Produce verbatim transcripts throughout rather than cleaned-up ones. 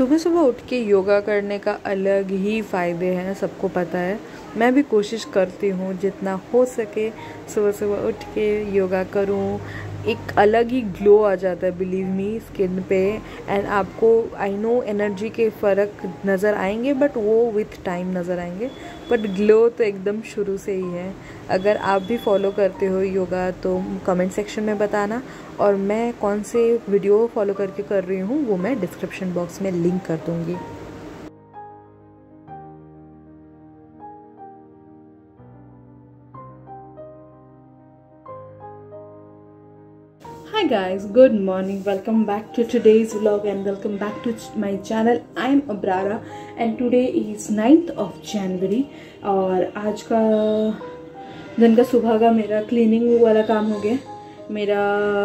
सुबह सुबह उठ के योगा करने का अलग ही फ़ायदे हैं, सबको पता है। मैं भी कोशिश करती हूँ जितना हो सके सुबह सुबह उठ के योगा करूँ। एक अलग ही ग्लो आ जाता है, बिलीव मी, स्किन पे। एंड आपको आई नो एनर्जी के फ़र्क नज़र आएंगे, बट वो विथ टाइम नज़र आएंगे, बट ग्लो तो एकदम शुरू से ही है। अगर आप भी फॉलो करते हो योगा तो कमेंट सेक्शन में बताना, और मैं कौन से वीडियो फॉलो करके कर रही हूँ वो मैं डिस्क्रिप्शन बॉक्स में लिंक कर दूँगी। Hi guys, good morning. Welcome back to today's vlog and welcome back to my channel. I am Abrara and today is ninth of January और आज का दिन का सुबह का मेरा क्लीनिंग वाला काम हो गया, मेरा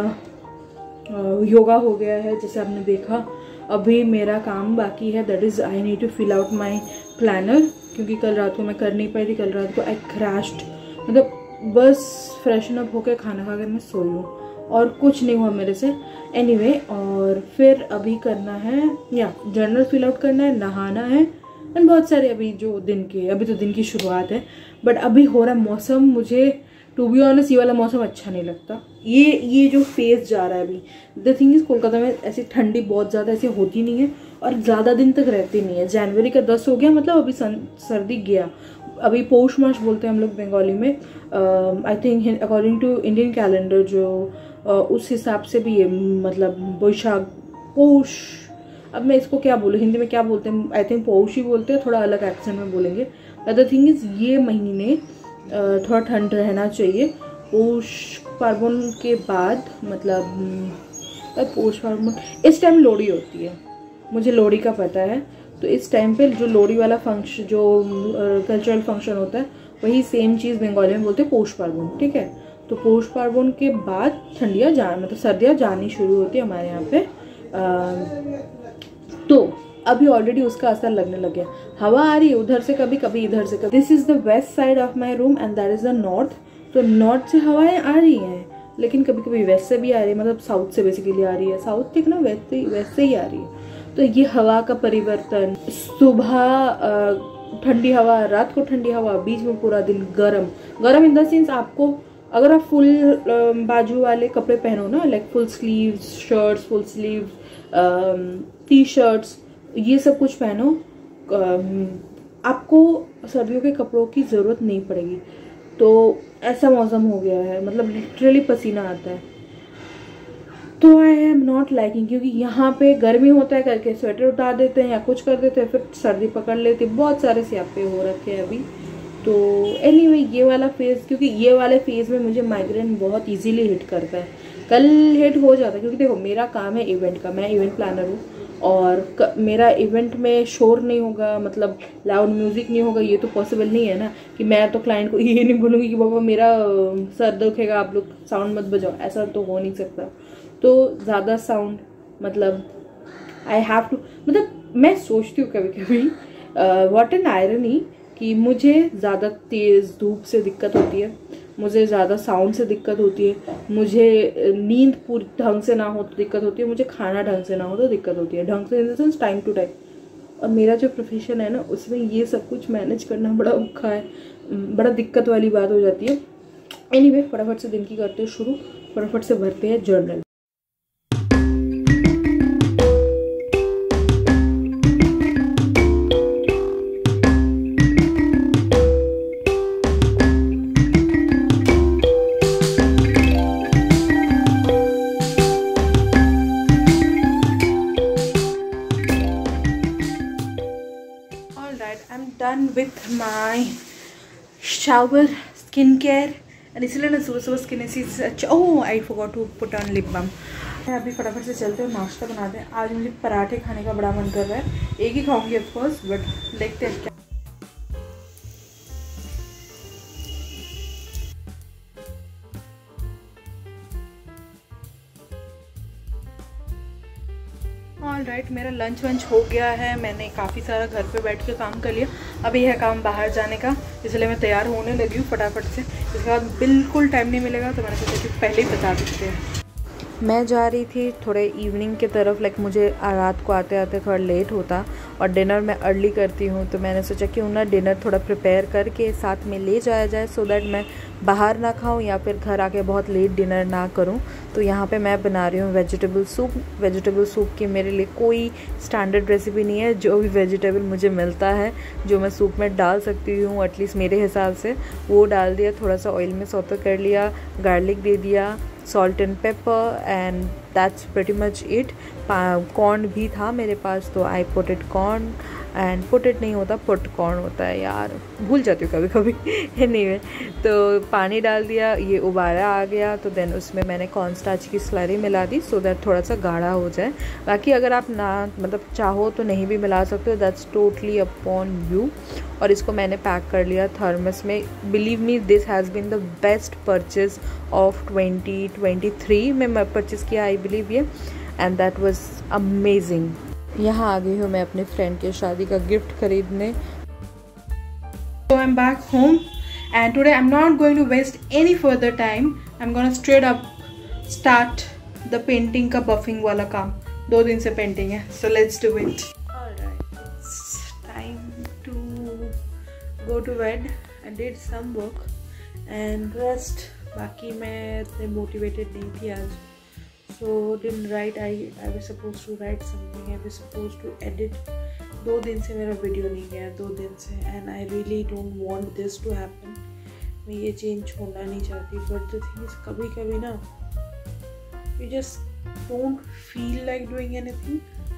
योगा हो गया है जैसे आपने देखा। अभी मेरा काम बाकी है, that is I need to fill out my planner, क्योंकि कल रात को मैं कर नहीं पाई थी। कल रात को आई क्रैश्ड, मतलब बस फ्रेशन अप होकर खाना खा कर मैं सो लूँ और कुछ नहीं हुआ मेरे से। एनीवे anyway, और फिर अभी करना है या जर्नल फिल आउट करना है, नहाना है एंड बहुत सारे अभी जो दिन के अभी तो दिन की शुरुआत है, बट अभी हो रहा है मौसम, मुझे टू बी ऑनेस्ट ये वाला मौसम अच्छा नहीं लगता। ये ये जो फेज जा रहा है अभी, द थिंग इज कोलकाता में ऐसी ठंडी बहुत ज़्यादा ऐसी होती नहीं है और ज़्यादा दिन तक रहती नहीं है। जनवरी का दस हो गया, मतलब अभी सर्दी गया। अभी पौष मास बोलते हैं हम लोग बंगाली में, I think according to Indian calendar, जो uh, उस हिसाब से भी ये मतलब बैशाख पौष, अब मैं इसको क्या बोलूँ, हिंदी में क्या बोलते हैं, आई थिंक पौष ही बोलते हैं, थोड़ा अलग एक्सेंट में बोलेंगे। द थिंग इज ये महीने uh, थोड़ा ठंड रहना चाहिए। पौष पार्वण के बाद, मतलब पौष पार्वण इस टाइम लोहड़ी होती है, मुझे लोहड़ी का पता है। तो इस टाइम पे जो लोहड़ी वाला फंक्शन, जो कल्चरल uh, फंक्शन होता है, वही सेम चीज़ बंगाली में बोलते हैं पौष पार्वण, ठीक है। तो पौष पार्वण के बाद ठंडियाँ जा मतलब सर्दियाँ जानी शुरू होती है हमारे यहाँ पे। आ, तो अभी ऑलरेडी उसका असर लगने लग गया। हवा आ रही है उधर से कभी कभी, इधर से कभी। This is the west side of my room and that is the north. तो नॉर्थ से हवाएं आ रही हैं, लेकिन कभी कभी वेस्ट से भी आ रही है, मतलब साउथ से बेसिकली आ रही है। साउथ ठीक ना, वेस्ट वेस्ट से ही आ रही है। तो ये हवा का परिवर्तन, सुबह ठंडी हवा, रात को ठंडी हवा, बीच में पूरा दिन गरम गरम इन द सेंस, आपको अगर आप फुल बाजू वाले कपड़े पहनो ना, like full sleeves shirts, full sleeve T shirts, ये सब कुछ पहनो, आपको सर्दियों के कपड़ों की ज़रूरत नहीं पड़ेगी। तो ऐसा मौसम हो गया है, मतलब लिटरली पसीना आता है। तो आई एम नॉट लाइकिंग, क्योंकि यहाँ पे गर्मी होता है करके स्वेटर उतार देते हैं या कुछ कर देते हैं, फिर सर्दी पकड़ लेती है। बहुत सारे स्यापे हो रखे हैं अभी। तो एनीवे anyway, ये वाला फेज़, क्योंकि ये वाले फेज़ में मुझे माइग्रेन बहुत इजीली हिट करता है। कल हिट हो जाता है, क्योंकि देखो मेरा काम है इवेंट का, मैं इवेंट प्लानर हूँ, और क, मेरा इवेंट में शोर नहीं होगा, मतलब लाउड म्यूज़िक नहीं होगा। ये तो पॉसिबल नहीं है ना कि मैं तो क्लाइंट को ये नहीं बोलूँगी कि बाबा मेरा सर दुखेगा, आप लोग साउंड मत बजाओ, ऐसा तो हो नहीं सकता। तो ज़्यादा साउंड, मतलब आई हैव टू, मतलब मैं सोचती हूँ कभी कभी, व्हाट एन आयरनी, कि मुझे ज़्यादा तेज़ धूप से दिक्कत होती है, मुझे ज़्यादा साउंड से दिक्कत होती है, मुझे नींद पूरी ढंग से ना हो तो दिक्कत होती है, मुझे खाना ढंग से ना हो तो दिक्कत होती है। ढंग से in the sense time to time. और मेरा जो प्रोफेशन है ना, उसमें ये सब कुछ मैनेज करना बड़ा औखा है, बड़ा दिक्कत वाली बात हो जाती है। एनीवे फटाफट से दिन की करते हैं शुरू, फटाफट से भरते हैं journal. Done with my shower, skin care, and इसलिए ना सुबह सुबह स्किन ऐसी अच्छा। Oh I forgot to put on lip balm. अभी फटाफट से चलते हैं, नाश्ता बनाते हैं। आज मुझे पराठे खाने का बड़ा मन कर रहा है, एक ही खाऊंगी ऑफ कोर्स, बट देखते हैं क्या। ऑल राइट, मेरा लंच वंच हो गया है, मैंने काफ़ी सारा घर पे बैठ के काम कर लिया। अभी है काम बाहर जाने का, इसलिए मैं तैयार होने लगी हूँ फटाफट से। इसके बाद बिल्कुल टाइम नहीं मिलेगा, तो मैंने सोचा कि पहले ही बता देते हैं। मैं जा रही थी थोड़े इवनिंग के तरफ, लाइक मुझे रात को आते आते थोड़ा लेट होता और डिनर मैं अर्ली करती हूँ, तो मैंने सोचा क्यों ना डिनर थोड़ा प्रिपेयर करके साथ में ले जाया जाए, सो दैट मैं बाहर ना खाऊं या फिर घर आके बहुत लेट डिनर ना करूं। तो यहाँ पे मैं बना रही हूँ वेजिटेबल सूप। वेजिटेबल सूप की मेरे लिए कोई स्टैंडर्ड रेसिपी नहीं है, जो भी वेजिटेबल मुझे मिलता है जो मैं सूप में डाल सकती हूँ एटलीस्ट मेरे हिसाब से, वो डाल दिया, थोड़ा सा ऑयल में सौते कर लिया, गार्लिक दे दिया, salt and pepper, and that's pretty much it. Corn भी था मेरे पास तो I put it corn, and put it नहीं होता पुट कॉर्न होता है यार, भूल जाती हूँ कभी कभी। एनीवे, तो पानी डाल दिया, ये उबाला आ गया तो देन उसमें मैंने कॉर्न स्टार्च की स्लरी मिला दी सो दैट थोड़ा सा गाढ़ा हो जाए। बाकी अगर आप ना मतलब चाहो तो नहीं भी मिला सकते हो, दैट्स टोटली अपॉन यू। और इसको मैंने पैक कर लिया थर्मस में। Believe me, this has been the best purchase of twenty twenty three में मैं परचेज़ किया आई बिलीव ये, एंड दैट वाज अमेजिंग। यहाँ आ गई हूँ मैं अपने फ्रेंड के शादी का गिफ्ट खरीदने। So I'm back home and today I'm not going to waste any further time. I'm gonna straight up start the painting का buffing वाला काम। दो दिन से पेंटिंग है, so let's do it. Alright, it's time to go to bed. I did some work and rest. बाकी मैं इतने motivated नहीं थी आज, so didn't write. I I was supposed to write something. I was supposed to edit. दो दिन से मेरा वीडियो नहीं गया, दो दिन से, and I really don't want this to happen. मैं ये चेंज छोड़ना नहीं चाहती, बट द थिंग इज कभी कभी ना you just don't feel like doing anything,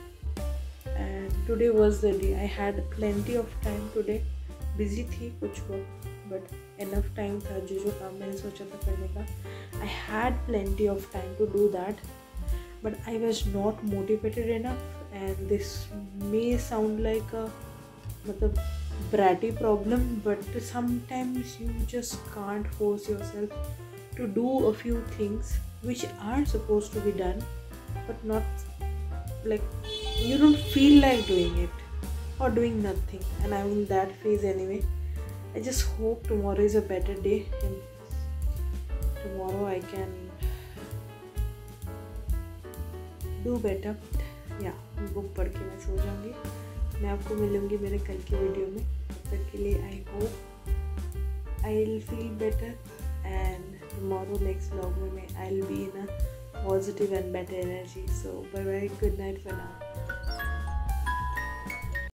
and today was the day. I had plenty of time today, busy थी कुछ वर्क बट इनफ टाइम था जो जो काम मैंने सोचा था करने का। I had plenty of time to do that, but I was not motivated enough, and this may sound like a matlab bratty problem, but sometimes you just can't force yourself to do a few things which are supposed to be done, but not like you don't feel like doing it or doing nothing, and I'm in that phase anyway. I just hope tomorrow is a better day and tomorrow I can do better. या book पढ़ के मैं सो जाऊँगी। मैं आपको मिलूँगी मेरे कल की वीडियो में, तब तक के लिए I hope I will feel better, and tomorrow next vlog में I will be in a positive and better energy. So bye bye, good night for now.